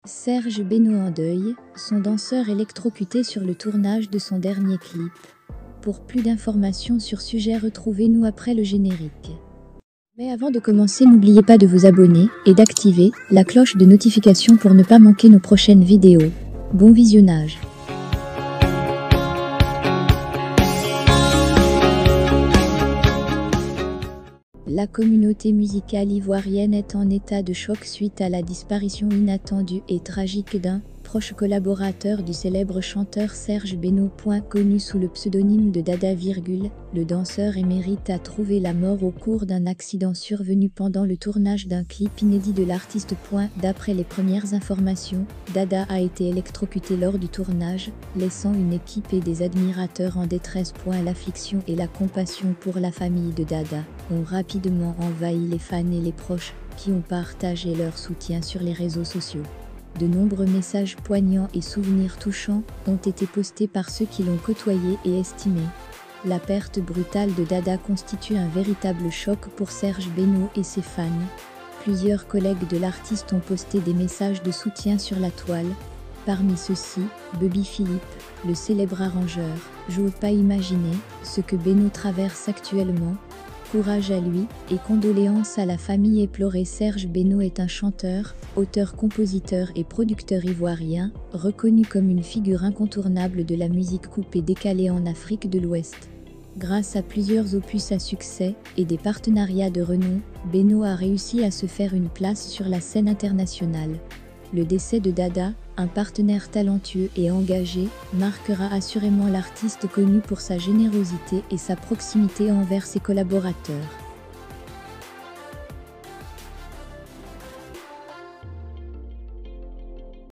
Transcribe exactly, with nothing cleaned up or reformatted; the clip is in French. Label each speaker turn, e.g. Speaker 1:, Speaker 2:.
Speaker 1: Serge Beno en deuil, son danseur électrocuté sur le tournage de son dernier clip. Pour plus d'informations sur sujet, retrouvez-nous après le générique. Mais avant de commencer, n'oubliez pas de vous abonner et d'activer la cloche de notification pour ne pas manquer nos prochaines vidéos. Bon visionnage! La communauté musicale ivoirienne est en état de choc suite à la disparition inattendue et tragique d'un proche collaborateur du célèbre chanteur Serge Beno. Connu sous le pseudonyme de Dada, le danseur émérite a trouvé la mort au cours d'un accident survenu pendant le tournage d'un clip inédit de l'artiste. D'après les premières informations, Dada a été électrocuté lors du tournage, laissant une équipe et des admirateurs en détresse. L'affliction et la compassion pour la famille de Dada ont rapidement envahi les fans et les proches, qui ont partagé leur soutien sur les réseaux sociaux. De nombreux messages poignants et souvenirs touchants ont été postés par ceux qui l'ont côtoyé et estimé. La perte brutale de Dada constitue un véritable choc pour Serge Beno et ses fans. Plusieurs collègues de l'artiste ont posté des messages de soutien sur la toile. Parmi ceux-ci, Bobby Philippe, le célèbre arrangeur. J'ose pas imaginer ce que Beno traverse actuellement. Courage à lui et condoléances à la famille éplorée. Serge Beno est un chanteur, auteur, compositeur et producteur ivoirien, reconnu comme une figure incontournable de la musique coupée décalée en Afrique de l'Ouest. Grâce à plusieurs opus à succès et des partenariats de renom, Beno a réussi à se faire une place sur la scène internationale. Le décès de Dada, un partenaire talentueux et engagé, marquera assurément l'artiste connu pour sa générosité et sa proximité envers ses collaborateurs.